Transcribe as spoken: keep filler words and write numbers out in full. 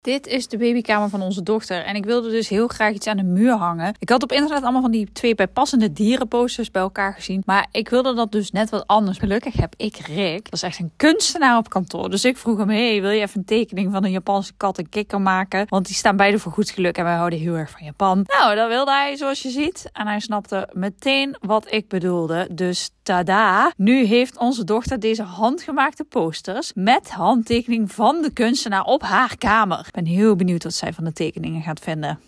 Dit is de babykamer van onze dochter. En ik wilde dus heel graag iets aan de muur hangen. Ik had op internet allemaal van die twee bijpassende dierenposters bij elkaar gezien. Maar ik wilde dat dus net wat anders. Gelukkig heb ik Rick. Dat is echt een kunstenaar op kantoor. Dus ik vroeg hem, hey, wil je even een tekening van een Japanse kat en kikker maken? Want die staan beide voor goed geluk. En wij houden heel erg van Japan. Nou, dat wilde hij, zoals je ziet. En hij snapte meteen wat ik bedoelde. Dus tada! Nu heeft onze dochter deze handgemaakte posters met handtekening van de kunstenaar op haar kamer. Ik ben heel benieuwd wat zij van de tekeningen gaat vinden.